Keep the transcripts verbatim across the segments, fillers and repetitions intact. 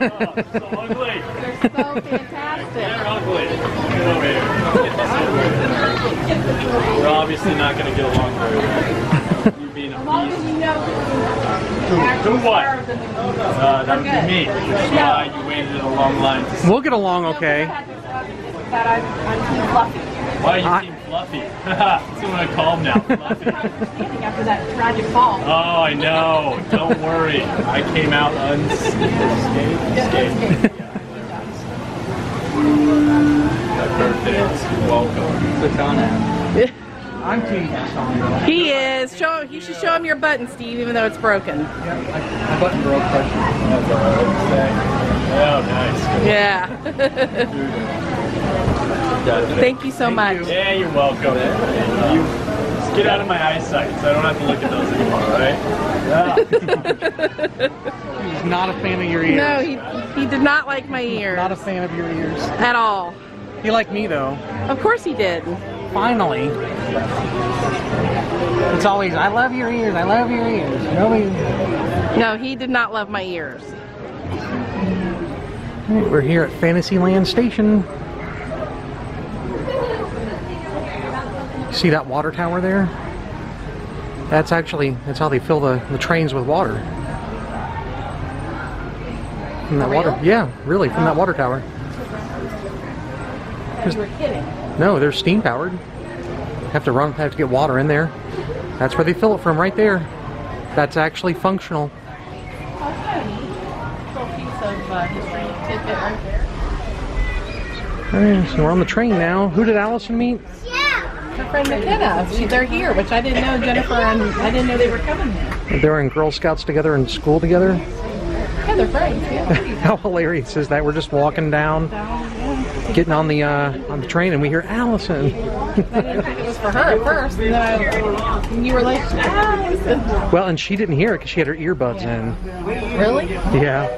so ugly. They're so fantastic. They're ugly. Get over here. We're obviously not going to get along very well. You being a As long as you know who Who what? Uh, Uh, that would be me. Which is why you waited in a long line to see. We'll get along okay. That I'm, I'm Team Fluffy. Why are you I Team Fluffy? That's what I call him now. Fluffy. After that tragic fall. Oh, I know. Don't worry. I came out unscathed. Unscathed. My birthday is welcome. Click on it. I'm Team Song. He is. Show. You should show him your button, Steve, even though it's broken. Yeah, my, my button broke. But Oh, nice. Yeah. Thank you so Thank much. you. Yeah, you're welcome. You just get out of my eyesight so I don't have to look at those anymore, right? Yeah. He's not a fan of your ears. No, he he did not like my ears Not a fan of your ears. at all. He liked me though. Of course he did. Finally. It's always, I love your ears, I love your ears. Nobody... No, he did not love my ears. We're here at Fantasyland Station. See that water tower there? That's actually, that's how they fill the, the trains with water. From that For water. real? Yeah, really, from that water tower. You were kidding. No, they're steam powered. Have to run, have to get water in there. That's where they fill it from, right there. That's actually functional. Alright, so we're on the train now. Who did Allison meet? Her friend McKenna. She, they're here, which I didn't know. Jennifer and I didn't know they were coming here. They were in Girl Scouts together and school together. Yeah, they're friends. Yeah. How hilarious is that? We're just walking down, getting on the uh, on the train, and we hear Allison. I didn't think it was for her at first, and then I, and you were like, Allison. Well, and she didn't hear it because she had her earbuds in. Really? Yeah.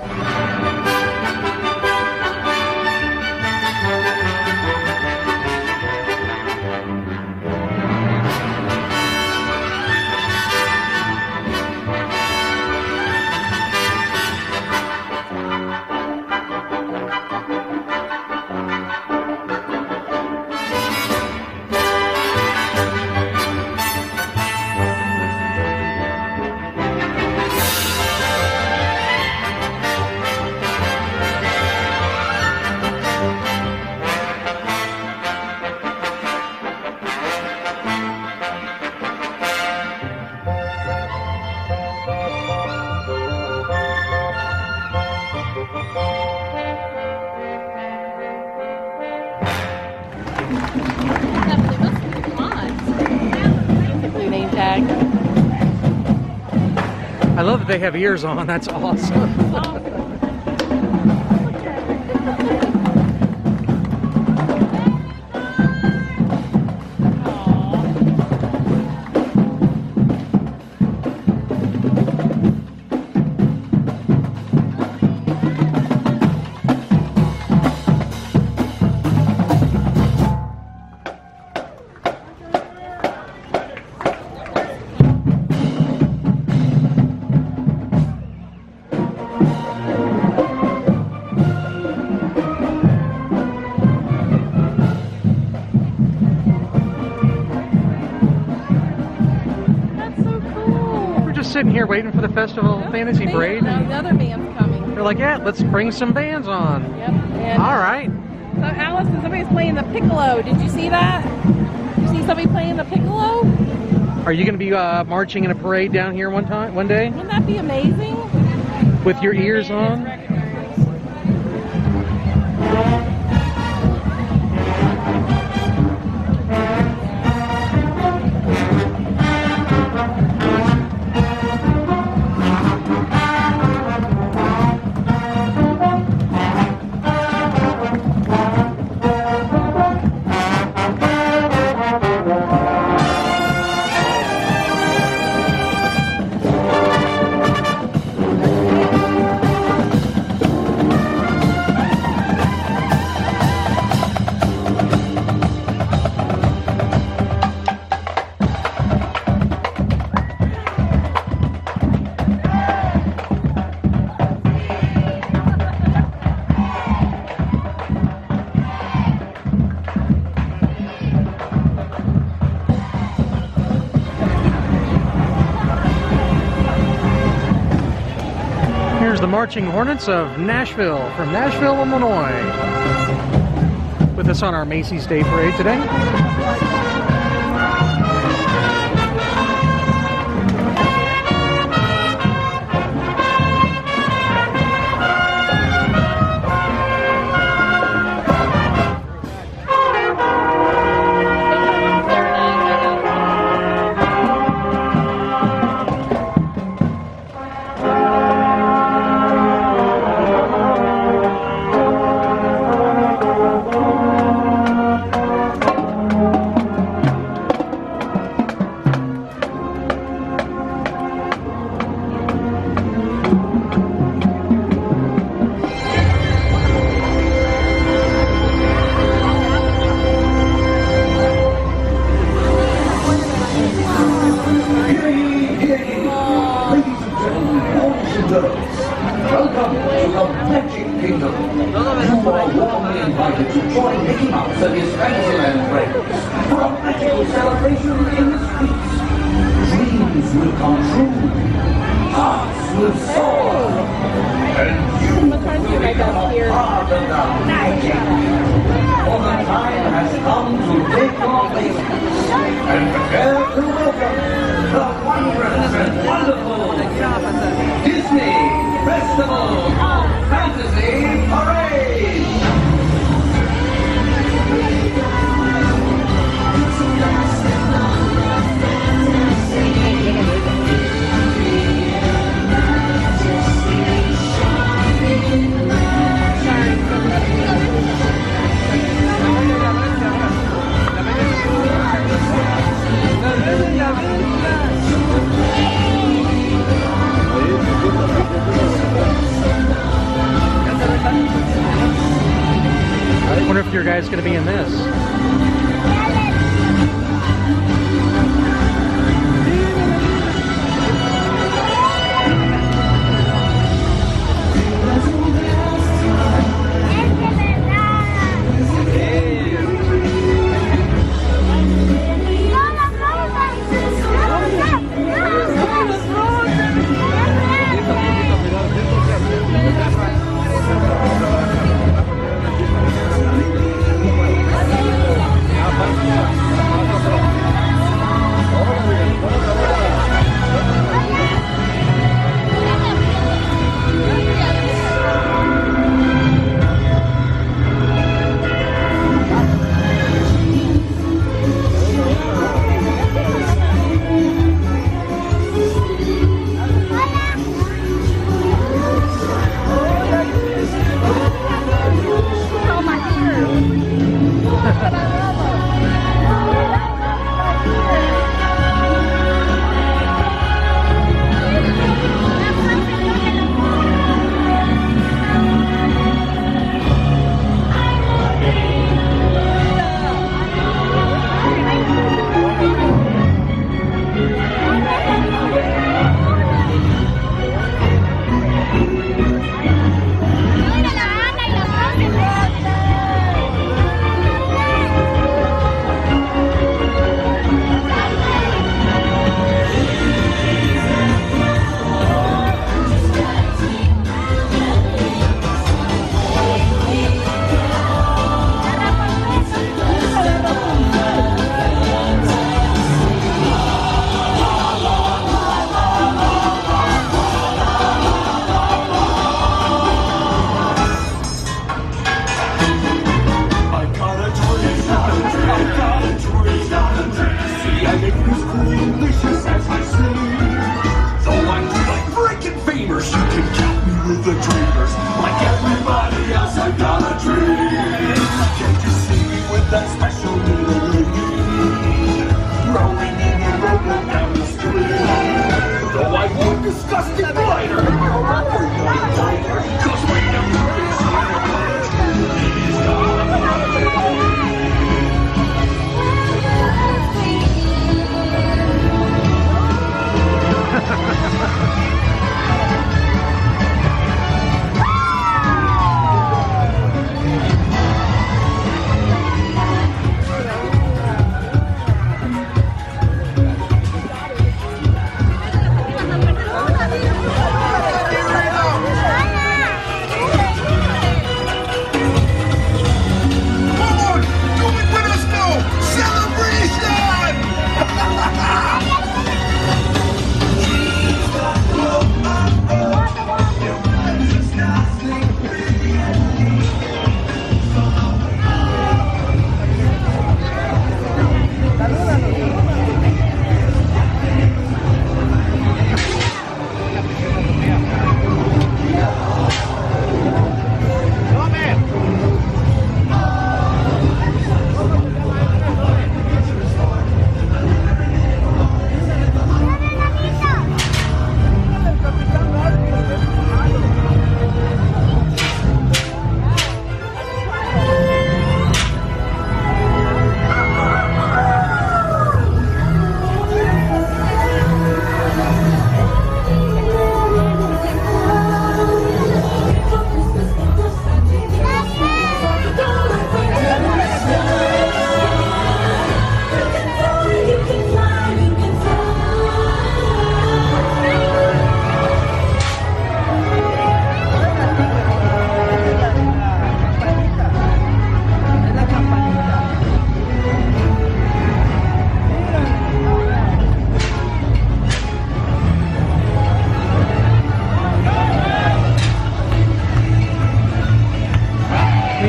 Name tag. I love that they have ears on. That's awesome. Sitting here waiting for the Festival Yep. Fantasy Band, Parade. Another band's coming. They're like, yeah, let's bring some bands on. Yep. And All right. So Allison, somebody's playing the piccolo. Did you see that? Did you see somebody playing the piccolo? Are you going to be uh, marching in a parade down here one time, one day, Wouldn't that be amazing? with your ears on? Marching Hornets of Nashville from Nashville, Illinois. With us on our Macy's Day Parade today. Welcome to the Magic Kingdom. You are warmly invited to join Mickey Mouse and his Fantasyland friends for a magical celebration in the streets. Dreams will come true, hearts will soar, and you will become a part of the magic. For the time has come to take your places and prepare to welcome the wondrous and wonderful Disney Festival of Fantasy Parade! I wonder if your guy's going to be in this.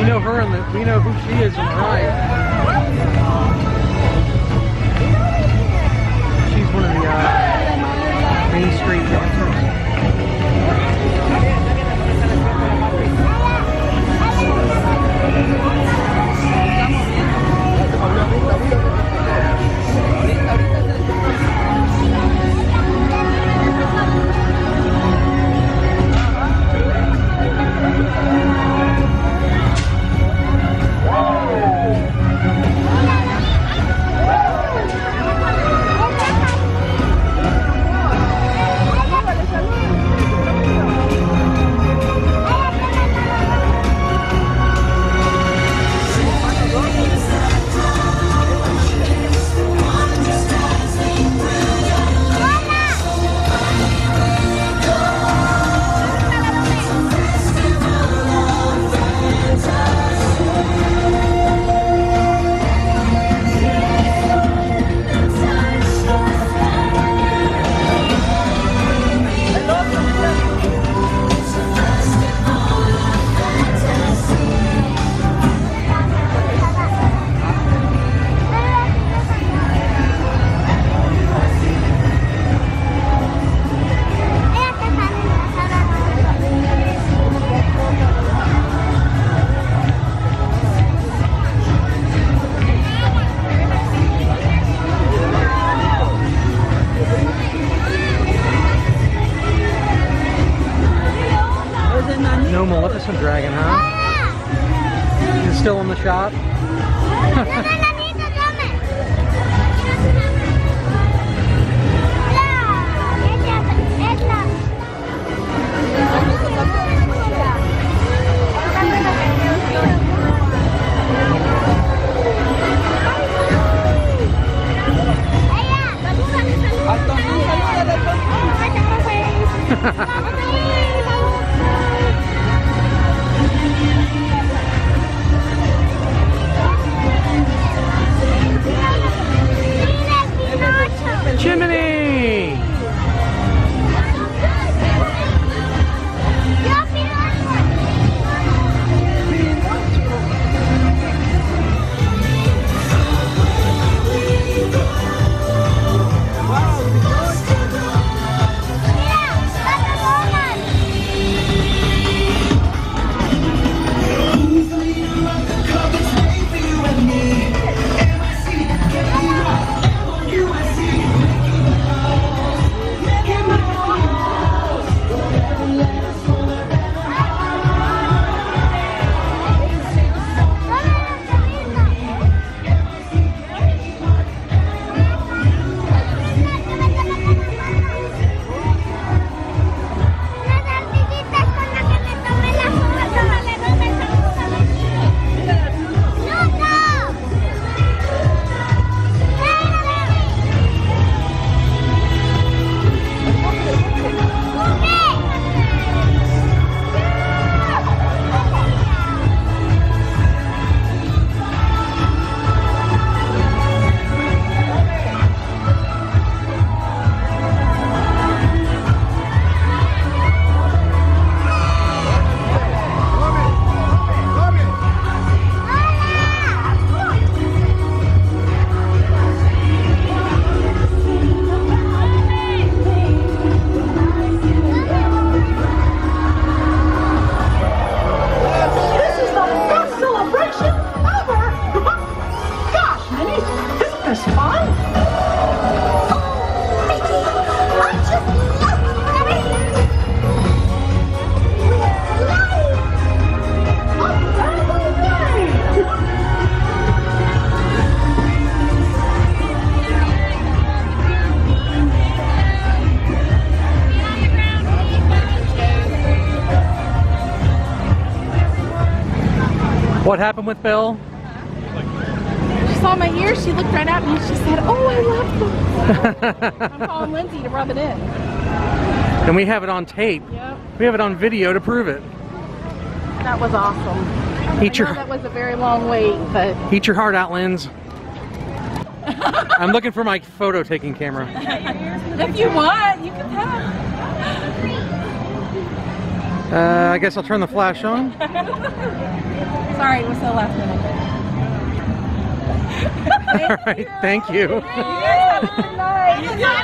We know her and the, we know who she is on the right. She's one of the uh, Main Street dancers. No Maleficent Dragon, huh? Is it still in the shop? Chimney! What happened with Belle? She saw my ears, she looked right at me and she said, "Oh, I love them." I'm calling Lindsay to rub it in. And we have it on tape. Yep. We have it on video to prove it. That was awesome. Eat I your, know that was a very long wait, but... Eat your heart out, Linz. I'm looking for my photo taking camera. If you want, you can have. Uh, I guess I'll turn the flash on. Sorry, it was so last minute. All right, thank you. You guys have a good night.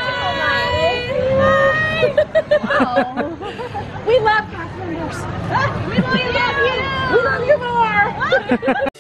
Magical night. Wow. We love cast members. We love you. We love you more.